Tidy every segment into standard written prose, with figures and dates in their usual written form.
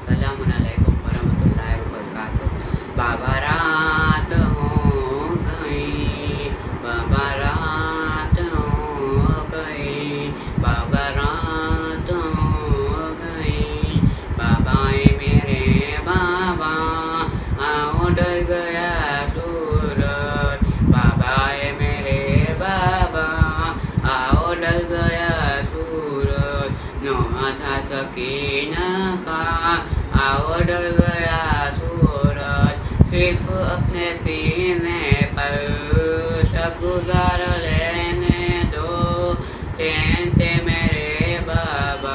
अस्सलामुअलैकुम वरहमतुल्लाहि वबरकातुह। बाबा रात हो गई, बाबा रात हो गई, बाबा रात हो गई, बाबाए मेरे बाबा आओ डर गया सूरज, बाबाए मेरे बाबा आओ डर गया सूरज, नौहा था सकीना का आओ डर गया सूरज, सिर्फ अपने सीने पर सब गुजार लेने दो चैन से मेरे बाबा,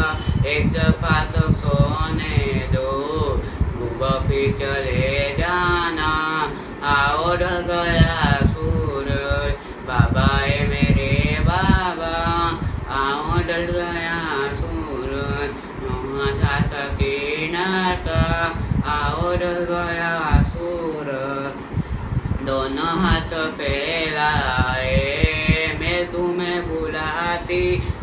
एक दफा तो सोने दो, सुबह फिर चले जाना आओ डर गया सूरज, बाबाए मेरे बाबा आओ डर गया सूरज, नौहा था सकीना का आओ डर गया सूरज, दोनों हाथ फैलाए मैं तुम्हें बुलाती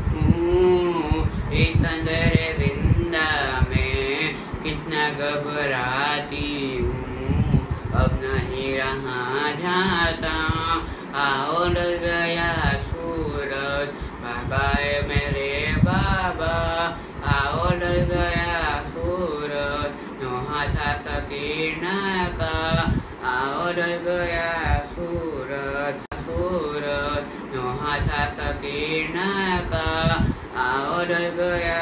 हूँ, इस अंधेरे जिंदा में कितना घबराती हूँ, अब नहीं रहा जाता आओ डर गया सूरज, बाबाए मेरे बाबा आओ डर गया सूरज, नौहा था सकीना का आओ डर गया सूरज, सूरज नौहा था सकीना का आओ डर गया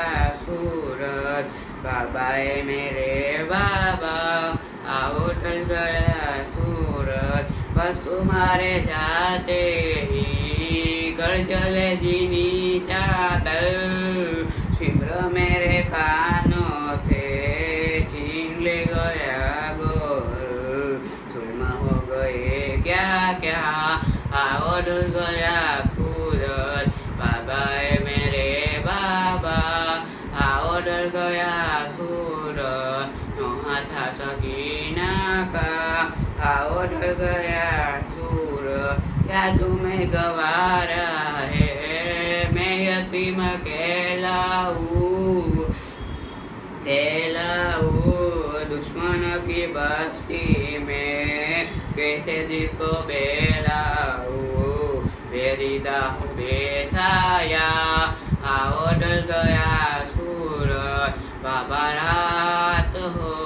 सूरज, बाबाए मेरे बाबा आओ डर गया सूरज, बस तुम्हारे जाते ही गड़ जले जीनी चादर, सिमर मेरे कानों से छीन ले गया गोर, सुरमा हो गए क्या क्या आओ डर गया सूरज, बाबाए मेरे बाबा आओ डर गया सूरज, नौहा था सकीना का आओ डर गया सूरज, क्या तुम्हें गवारा है मैं यतीम कहलाऊं दुश्मन की बस्ती में कैसे दिल को बेलाऊं, मेरी दाहू बेसाया आओ डर गया सूरज, बाबा रात हो